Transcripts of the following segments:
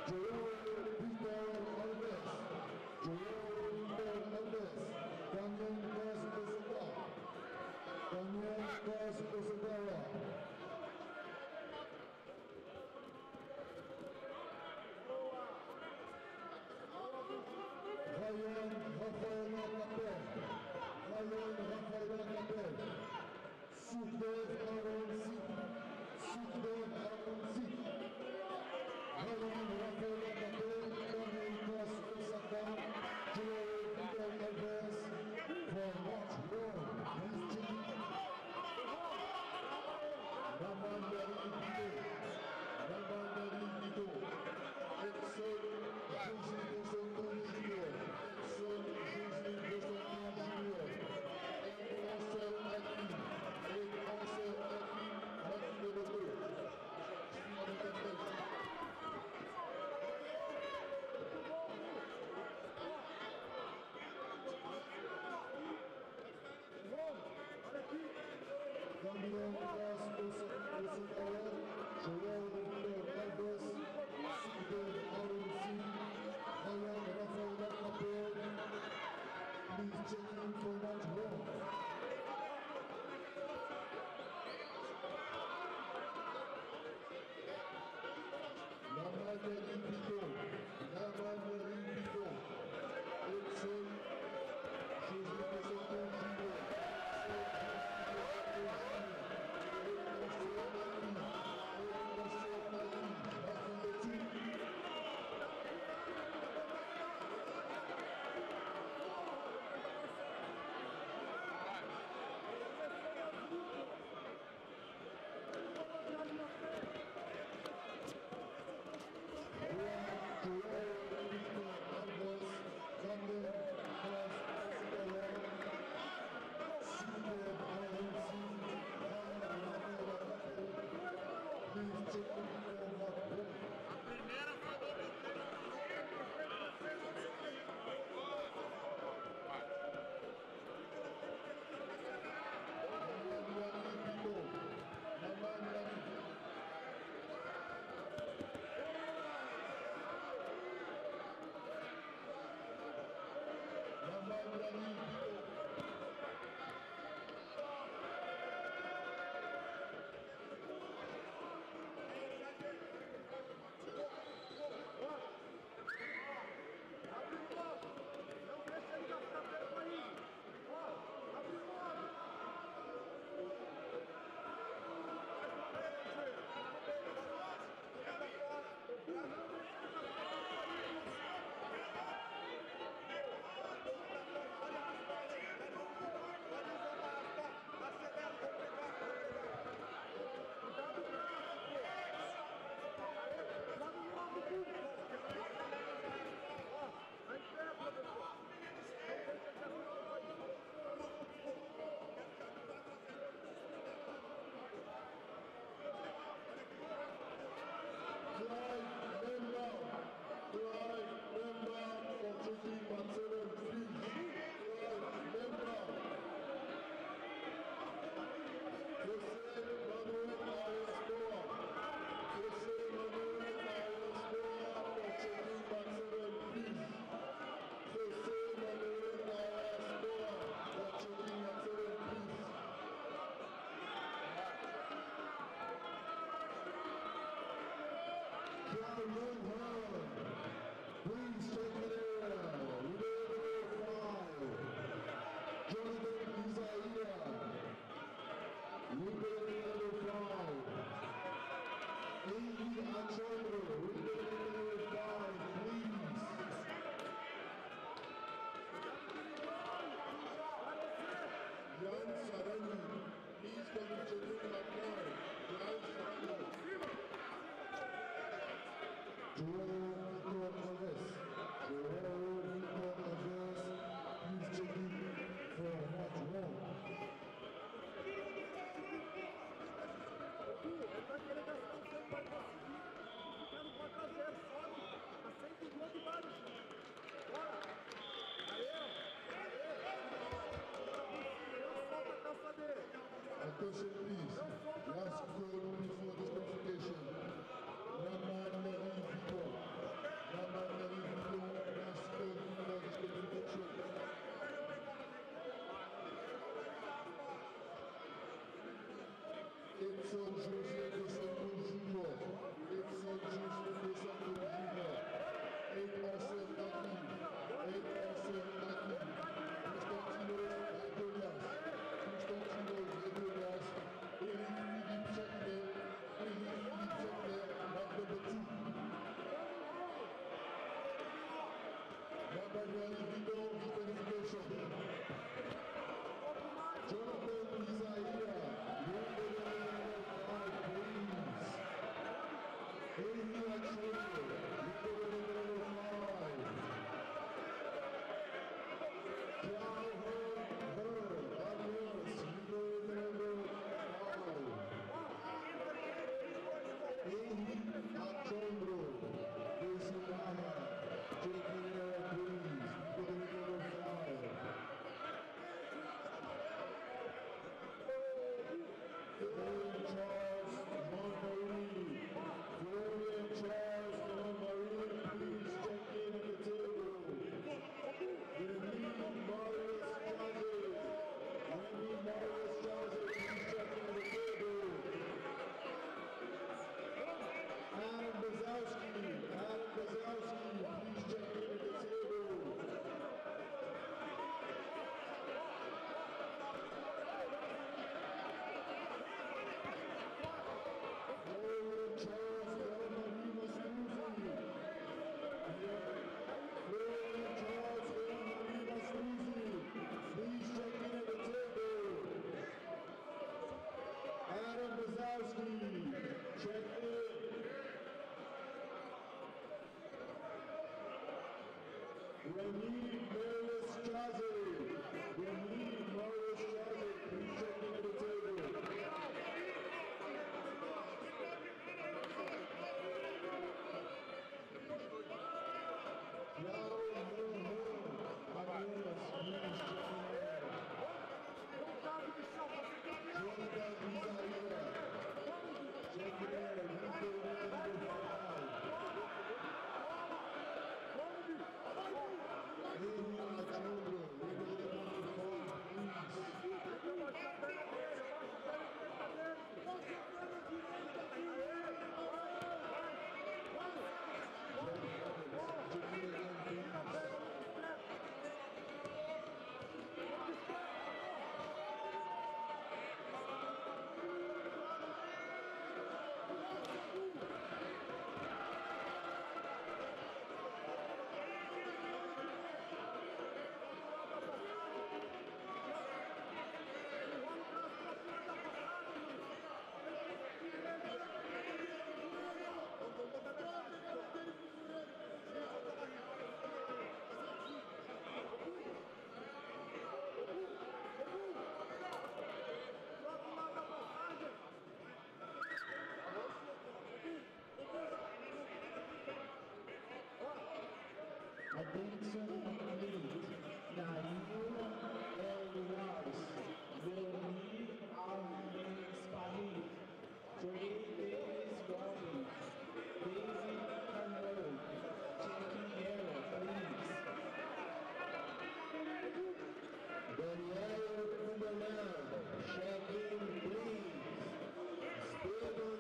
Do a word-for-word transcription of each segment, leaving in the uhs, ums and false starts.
Joel Vitor Alves, Joel Vitor Alves, Daniel Costa Osawa, Daniel Costa Osawa. Ryan Rafael Capel, Ryan Rafael Capel, Sukhdev Aaron Singh, Sukhdev Aaron Singh, Ryan Rafael Capel, Daniel Costa Osawa, Joel Vitor Alves, for watch one, please check it. Raman dari Vito, Raman dari Vito, Edson Jose Dosonto Junior, Edson Jose Dosonto Junior, and Marcel Adli, and Marcel Adli, Martin de Lobo, Daniel Costa Osawa, Joel Vitor Alves, Sukhdev Aaron Singh, Ryan Rafael Capel, please check in for match one. Raman dari Vito, Raman dari Vito, Edson Jose Dosonto Junior, Attention please, last call before this qualification. Raman Dari Vito. Edson José dos Santos Júnior. Edson José dos Santos Júnior. Eight Arsen Aki. Eight Arsen Aki. Constantinos Adonias. Constantinos Adonias. Eric Philippe Jacquet. Eric Philippe Jacquet. Back number two. Nathaniel Vito, disqualification. Jonathan Isaiah, number five, please. Amy Achille, number five. Calvin Burr, Alias, number five. Amy Achondro, Desilana, taking care, please, number five. Florian Charles Montmarie. Florian Charles Montmarie, please check in at the table. Remy Marius Chaze. Remy Marius Chaze, please check in at the table. Adam Bazowski. Adam Bazowski, please check in at the table. Florian Charles Montmarie Masruzi. Florian Charles Montmarie Masruzi, please check in at the table. Adam Bazowski, check in. Remy Marius Chaze. Remy Marius Chaze, please check in at the table. Yao Moon, Arias, please check in. Jonathan Isaiah, check in. Rico number five. Amy Achondro, Rico number four, please. Check in again, please. Adinson Lee, Nail El-Raz, Leonie Al-Spani, Trey Davis Robbie, Daisy Conroe, Jackie Guerra, please. Danielle Kumalan, check-in, please. Stephen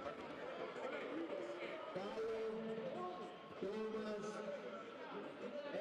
Carlo Thomas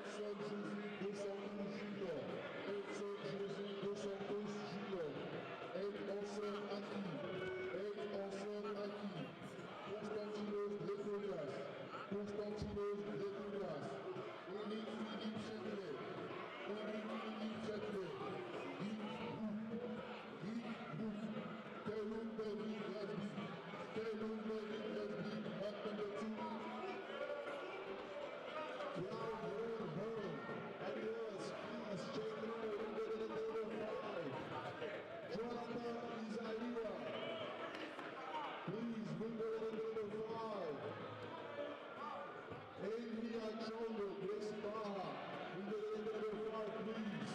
Edson José dos Santos Júnior, Edson José dos Santos Júnior, Edson Aki, Edson Aki, Constantinos Leconas, Constantinos Leconas, Eric Philippe Châtelet, Eric Philippe Châtelet, Guy Bouk, Telum David Rasby, Telum David Rasby, back number two. Please bring the number five. Adria Chongo, Grace Baha, bring the number five, please.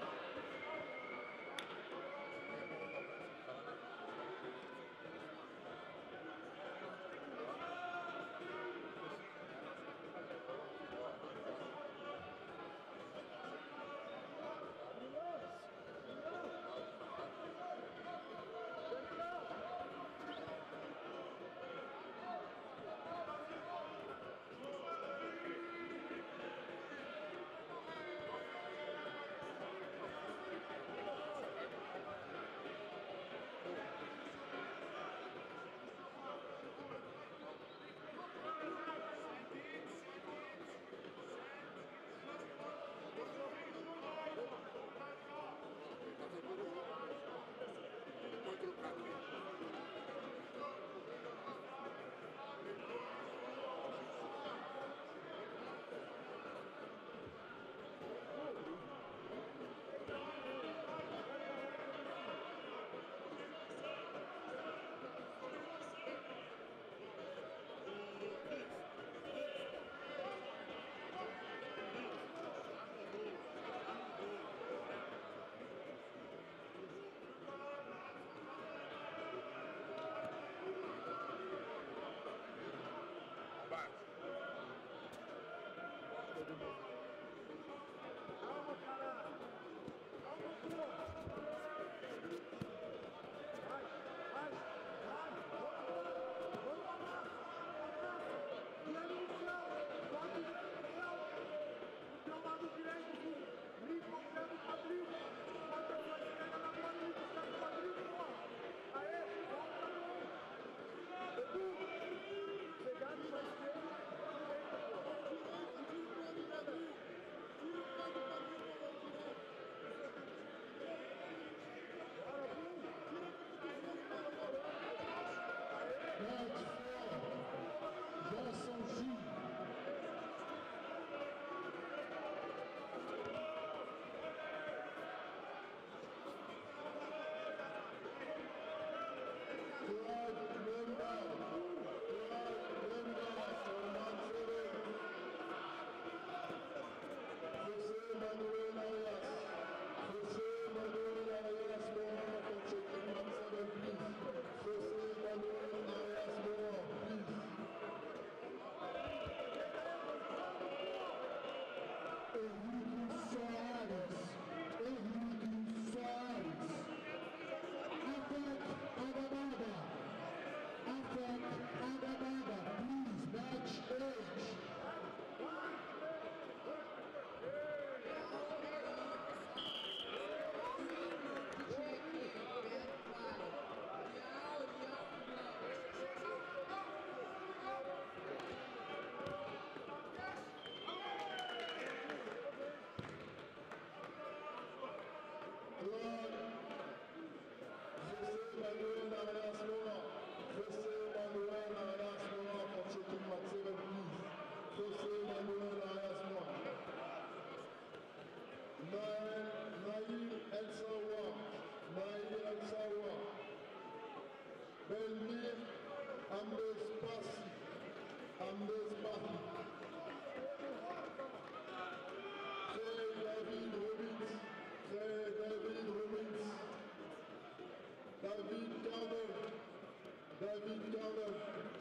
Belmir, Amdes Passi, Amdes Passi. Trey David Robbins, Trey David Robbins. David Carver, David Carver.